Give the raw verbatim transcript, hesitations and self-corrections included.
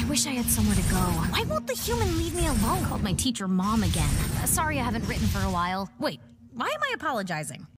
wish I had somewhere to go. Why won't the human leave me alone? Called my teacher Mom again. Uh, sorry I haven't written for a while. Wait, why am I apologizing?